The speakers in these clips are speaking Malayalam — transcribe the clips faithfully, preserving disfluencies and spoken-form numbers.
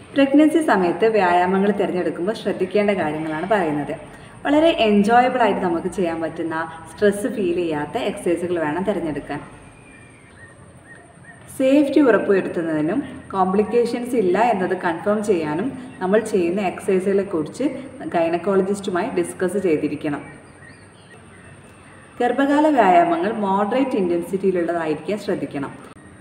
പ്രഗ്നൻസി സമയത്ത് വ്യായാമങ്ങൾ തിരഞ്ഞെടുക്കുമ്പോൾ ശ്രദ്ധിക്കേണ്ട കാര്യങ്ങളാണ് പറയുന്നത്. വളരെ എൻജോയബിൾ ആയിട്ട് നമുക്ക് ചെയ്യാൻ പറ്റുന്ന, സ്ട്രെസ് ഫീൽ ചെയ്യാത്ത എക്സസൈസുകൾ വേണം തിരഞ്ഞെടുക്കാൻ. സേഫ്റ്റി ഉറപ്പുവരുത്തുന്നതിനും കോംപ്ലിക്കേഷൻസ് ഇല്ല എന്നത് കൺഫേം ചെയ്യാനും നമ്മൾ ചെയ്യുന്ന എക്സസൈസുകളെ കുറിച്ച് ഗൈനക്കോളജിസ്റ്റുമായി ഡിസ്കസ് ചെയ്തിരിക്കണം. ഗർഭകാല വ്യായാമങ്ങൾ മോഡറേറ്റ് ഇൻറ്റൻസിറ്റിയിലുള്ളതായിരിക്കാൻ ശ്രദ്ധിക്കണം.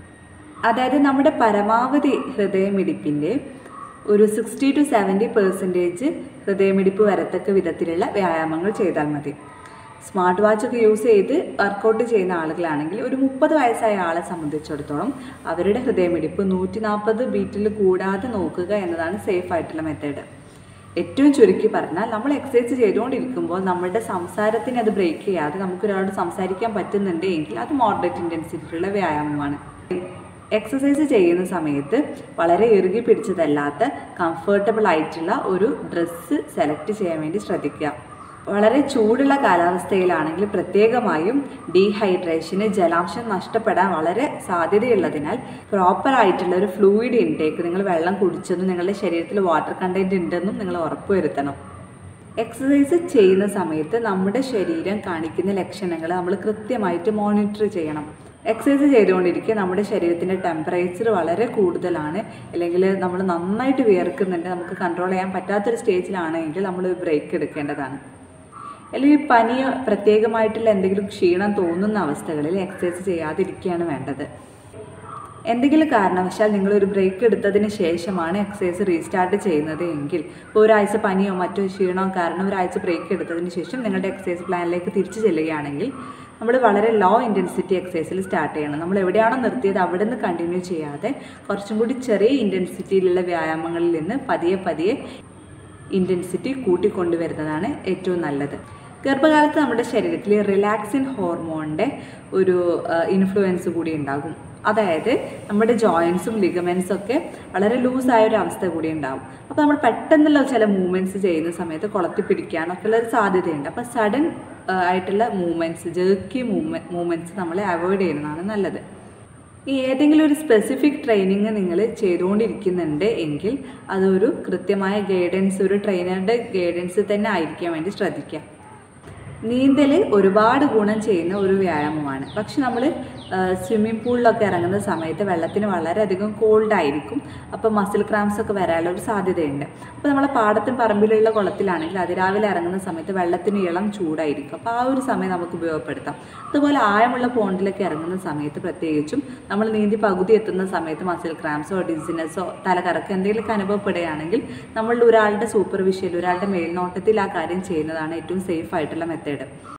അതായത് നമ്മുടെ പരമാവധി ഹൃദയമിടിപ്പിൻ്റെ ഒരു സിക്സ്റ്റി ടു സെവൻറ്റി പെർസെൻറ്റേജ് ഹൃദയമിടിപ്പ് വരത്തക്ക വിധത്തിലുള്ള വ്യായാമങ്ങൾ ചെയ്താൽ മതി. സ്മാർട്ട് വാച്ചൊക്കെ യൂസ് ചെയ്ത് വർക്കൗട്ട് ചെയ്യുന്ന ആളുകളാണെങ്കിൽ ഒരു മുപ്പത് വയസ്സായ ആളെ സംബന്ധിച്ചിടത്തോളം അവരുടെ ഹൃദയമിടിപ്പ് നൂറ്റി നാൽപ്പത് ബീറ്റിൽ കൂടാതെ നോക്കുക എന്നതാണ് സേഫ് ആയിട്ടുള്ള മെത്തേഡ്. ഏറ്റവും ചുരുക്കി പറഞ്ഞാൽ നമ്മൾ എക്സസൈസ് ചെയ്തുകൊണ്ടിരിക്കുമ്പോൾ നമ്മുടെ സംസാരത്തിന് അത് ബ്രേക്ക് ചെയ്യാതെ നമുക്കൊരാളോട് സംസാരിക്കാൻ പറ്റുന്നുണ്ട് എങ്കിൽ അത് മോഡറേറ്റ് ഇൻറ്റൻസിറ്റിയിലുള്ള വ്യായാമമാണ്. എക്സസൈസ് ചെയ്യുന്ന സമയത്ത് വളരെ ഇറുകി പിടിച്ചതല്ലാത്ത കംഫർട്ടബിൾ ആയിട്ടുള്ള ഒരു ഡ്രസ്സ് സെലക്ട് ചെയ്യാൻ വേണ്ടി ശ്രദ്ധിക്കുക. വളരെ ചൂടുള്ള കാലാവസ്ഥയിലാണെങ്കിൽ പ്രത്യേകമായും ഡീഹൈഡ്രേഷന്, ജലാംശം നഷ്ടപ്പെടാൻ വളരെ സാധ്യതയുള്ളതിനാൽ പ്രോപ്പറായിട്ടുള്ള ഒരു ഫ്ലൂയിഡ് ഇൻടേക്ക്, നിങ്ങൾ വെള്ളം കുടിച്ചെന്നും നിങ്ങളുടെ ശരീരത്തിൽ വാട്ടർ കണ്ടൻറ്റ് ഉണ്ടെന്നും നിങ്ങൾ ഉറപ്പുവരുത്തണം. എക്സസൈസ് ചെയ്യുന്ന സമയത്ത് നമ്മുടെ ശരീരം കാണിക്കുന്ന ലക്ഷണങ്ങൾ നമ്മൾ കൃത്യമായിട്ട് മോണിറ്റർ ചെയ്യണം. എക്സസൈസ് ചെയ്തുകൊണ്ടിരിക്കുക നമ്മുടെ ശരീരത്തിൻ്റെ ടെമ്പറേച്ചർ വളരെ കൂടുതലാണ്, അല്ലെങ്കിൽ നമ്മൾ നന്നായിട്ട് വിയർക്കുന്നുണ്ട്, നമുക്ക് കൺട്രോൾ ചെയ്യാൻ പറ്റാത്തൊരു സ്റ്റേജിലാണെങ്കിൽ നമ്മൾ ബ്രേക്ക് എടുക്കേണ്ടതാണ്. അല്ലെങ്കിൽ പനിയോ പ്രത്യേകമായിട്ടുള്ള എന്തെങ്കിലും ക്ഷീണം തോന്നുന്ന അവസ്ഥകളിൽ എക്സസൈസ് ചെയ്യാതിരിക്കുകയാണ് വേണ്ടത്. എന്തെങ്കിലും കാരണവശാൽ നിങ്ങളൊരു ബ്രേക്ക് എടുത്തതിന് ശേഷമാണ് എക്സസൈസ് റീസ്റ്റാർട്ട് ചെയ്യുന്നത് എങ്കിൽ, ഇപ്പോൾ ഒരാഴ്ച പനിയോ മറ്റോ ക്ഷീണമോ കാരണം ഒരാഴ്ച ബ്രേക്ക് എടുത്തതിന് ശേഷം നിങ്ങളുടെ എക്സസൈസ് പ്ലാനിലേക്ക് തിരിച്ചു ചെല്ലുകയാണെങ്കിൽ നമ്മൾ വളരെ ലോ ഇൻറ്റൻസിറ്റി എക്സസൈസിൽ സ്റ്റാർട്ട് ചെയ്യണം. നമ്മൾ എവിടെയാണോ നിർത്തിയത് അവിടെ നിന്ന് കണ്ടിന്യൂ ചെയ്യാതെ കുറച്ചും കൂടി ചെറിയ ഇൻറ്റൻസിറ്റിയിലുള്ള വ്യായാമങ്ങളിൽ നിന്ന് പതിയെ പതിയെ ഇൻറ്റൻസിറ്റി കൂട്ടിക്കൊണ്ടുവരുന്നതാണ് ഏറ്റവും നല്ലത്. ഗർഭകാലത്ത് നമ്മുടെ ശരീരത്തിൽ റിലാക്സിൻ ഹോർമോണിൻ്റെ ഒരു ഇൻഫ്ലുവൻസ് കൂടി ഉണ്ടാകും. അതായത് നമ്മുടെ ജോയിൻസും ലിഗമെൻസും ഒക്കെ വളരെ ലൂസായ ഒരു അവസ്ഥ കൂടി ഉണ്ടാകും. അപ്പോൾ നമ്മൾ പെട്ടെന്നുള്ള ചില മൂവ്മെൻറ്റ്സ് ചെയ്യുന്ന സമയത്ത് കുളത്തി പിടിക്കാനൊക്കെ ഉള്ള ഒരു സാധ്യതയുണ്ട്. അപ്പോൾ സഡൻ ആയിട്ടുള്ള മൂവ്മെൻറ്റ്സ്, ജേർക്കി മൂവ്മെ മൂവ്മെൻറ്റ്സ് നമ്മളെ അവോയ്ഡ് ചെയ്യുന്നതാണ് നല്ലത്. ഈ ഏതെങ്കിലും ഒരു സ്പെസിഫിക് ട്രെയിനിങ് നിങ്ങൾ ചെയ്തുകൊണ്ടിരിക്കുന്നുണ്ട് എങ്കിൽ അതൊരു കൃത്യമായ ഗൈഡൻസ്, ഒരു ട്രെയിനറുടെ ഗൈഡൻസ് തന്നെ ആയിരിക്കാൻ വേണ്ടി ശ്രദ്ധിക്കുക. നീന്തൽ ഒരുപാട് ഗുണം ചെയ്യുന്ന ഒരു വ്യായാമമാണ്. പക്ഷെ നമ്മൾ സ്വിമ്മിംഗ് പൂളിലൊക്കെ ഇറങ്ങുന്ന സമയത്ത് വെള്ളത്തിന് വളരെയധികം കോൾഡായിരിക്കും. അപ്പോൾ മസിൽ ക്രാംസ് ഒക്കെ വരാനുള്ള ഒരു സാധ്യതയുണ്ട്. അപ്പോൾ നമ്മളെ പാടത്തും പറമ്പിലുള്ള കുളത്തിലാണെങ്കിൽ അതിരാവിലെ ഇറങ്ങുന്ന സമയത്ത് വെള്ളത്തിന് ഇളം ചൂടായിരിക്കും. അപ്പോൾ ആ ഒരു സമയം നമുക്ക് ഉപയോഗപ്പെടുത്താം. അതുപോലെ ആഴമുള്ള പോണ്ടിലൊക്കെ ഇറങ്ങുന്ന സമയത്ത് പ്രത്യേകിച്ചും നമ്മൾ നീന്തി പകുതി എത്തുന്ന സമയത്ത് മസിൽ ക്രാംസോ ഡിസിനെസ്സോ തലകറക്കോ എന്തെങ്കിലുമൊക്കെ അനുഭവപ്പെടുകയാണെങ്കിൽ നമ്മളുടെ ഒരാളുടെ സൂപ്പർവിഷനിൽ, ഒരാളുടെ മേൽനോട്ടത്തിൽ ആ കാര്യം ചെയ്യുന്നതാണ് ഏറ്റവും സേഫ് ആയിട്ടുള്ള മെത്തേഡ്.